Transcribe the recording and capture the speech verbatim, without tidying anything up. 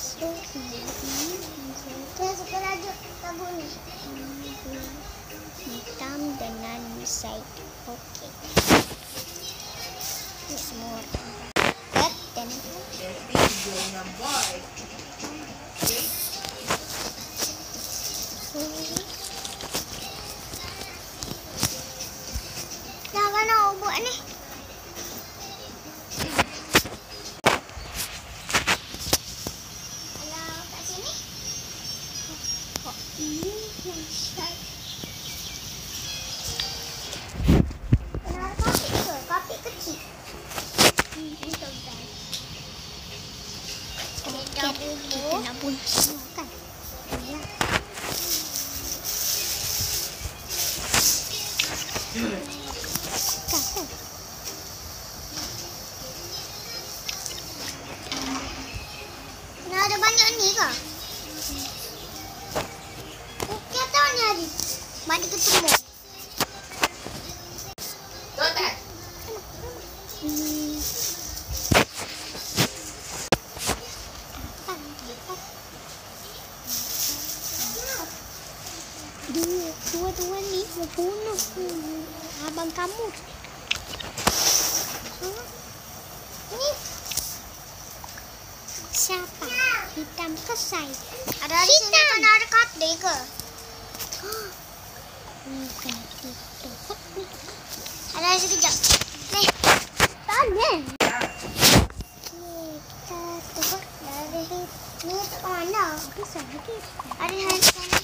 Suka laju lagu ni. Hitam dengan side. Oke. Ini semua red dan Dah mana buat ni? Kalau kat sini. kok ini yang side. Kenapa kapit ke? Kapit kecil. Ini tebal. Kita Kita nak bunuh semua kan? Ya. Kau. Nah, ada banyak ni ke? Okey tahu ni hari. Mari ketemu. Total. Hmm. Dua, dua-dua ni membunuh abang kamu. Hmm. Ini Siapa? Hitam ke side? ada di sini kan ada kapit ke? Bukan itu. Ada di sekejap. Ni. Tanya. Ni kita tengok dari ni tu mana? Bisa lagi. Ada di sana.